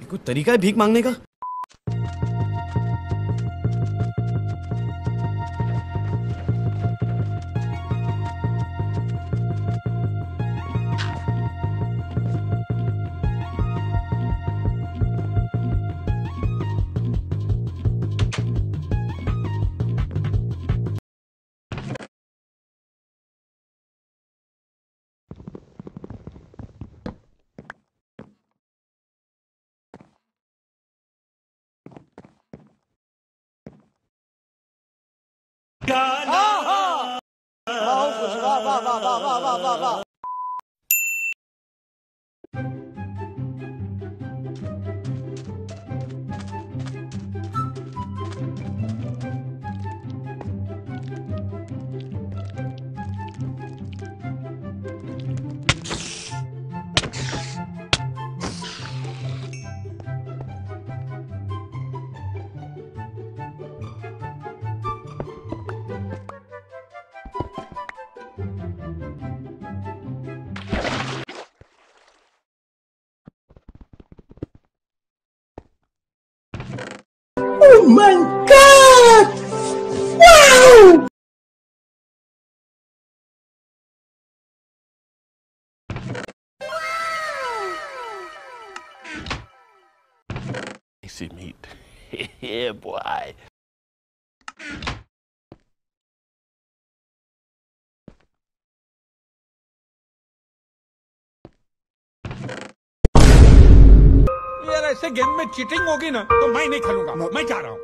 कोई तरीका है भीख मांगने का? Oh my God! Wow! Tasty meat. Yeah, boy. यार ऐसे गेम में चीटिंग होगी ना तो मैं नहीं खेलूंगा, मैं जा रहा हूँ।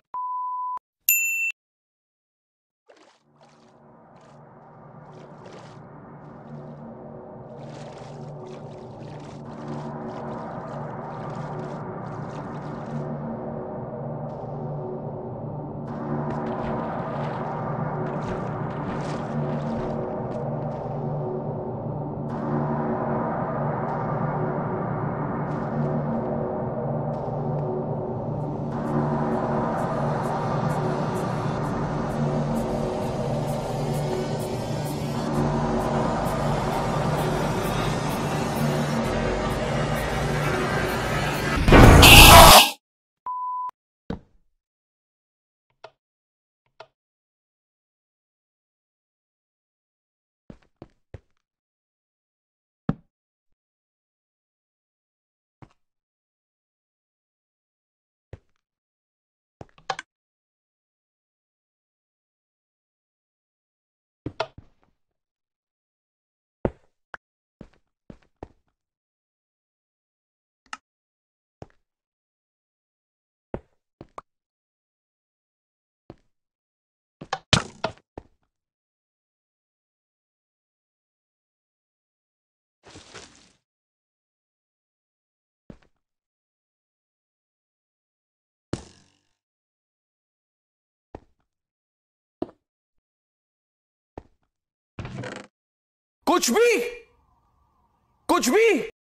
कुछ भी, कुछ भी।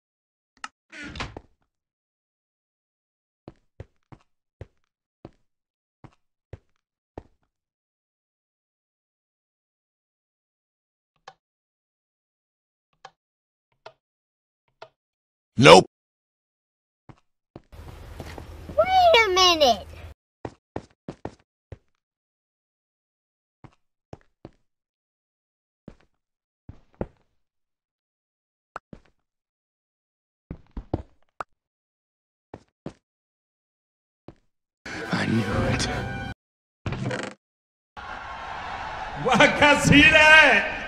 Nope. Wait a minute. I knew it. वाह क्या सीन है।